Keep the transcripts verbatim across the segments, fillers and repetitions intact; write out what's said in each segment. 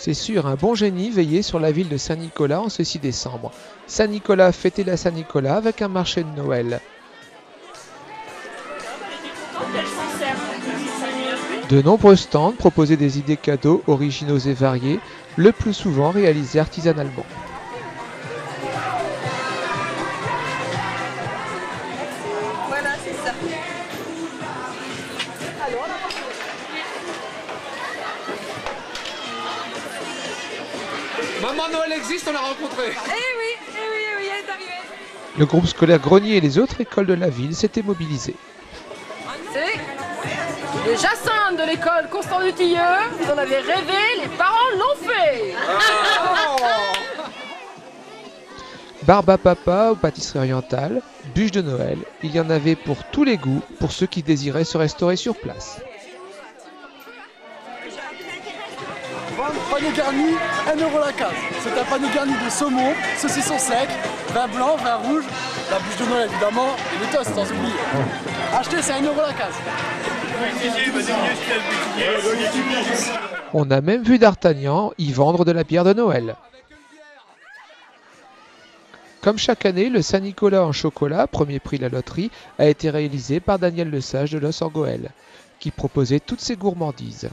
C'est sûr, un bon génie veillait sur la ville de Saint-Nicolas en ce six décembre. Saint-Nicolas fêtait la Saint-Nicolas avec un marché de Noël. De nombreux stands proposaient des idées cadeaux originaux et variés, le plus souvent réalisés artisanalement. Voilà, c'est ça. Alors, Maman Noël existe, on l'a rencontrée. eh oui, eh oui, eh oui, elle est arrivée. Le groupe scolaire Grenier et les autres écoles de la ville s'étaient mobilisés. C'est les Jacinthes de l'école Constant du Tilleux. Vous en avez rêvé, les parents l'ont fait. Barbe à papa ou pâtisserie orientale, bûches de Noël, il y en avait pour tous les goûts, pour ceux qui désiraient se restaurer sur place. Panneau garni, un euro la case. C'est un panneau garni de saumon, saucisson sec, vin blanc, vin rouge, la bûche de Noël évidemment, et les toasts sans oublier. Acheter, c'est un euro la case. On a même vu D'Artagnan y vendre de la bière de Noël. Comme chaque année, le Saint-Nicolas en chocolat, premier prix de la loterie, a été réalisé par Daniel Lesage de Los Orgoel, qui proposait toutes ces gourmandises.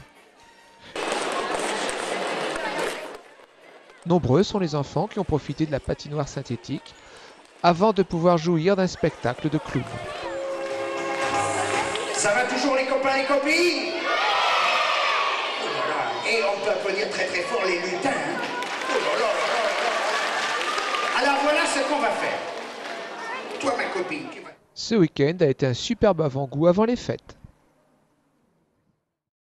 Nombreux sont les enfants qui ont profité de la patinoire synthétique avant de pouvoir jouir d'un spectacle de clowns. Ça va toujours les copains et copines? Oh là là. Et on peut applaudir très très fort les lutins. Hein? Oh là là là là là. Alors voilà ce qu'on va faire. Toi ma copine, tu vas... Ce week-end a été un superbe avant-goût avant les fêtes.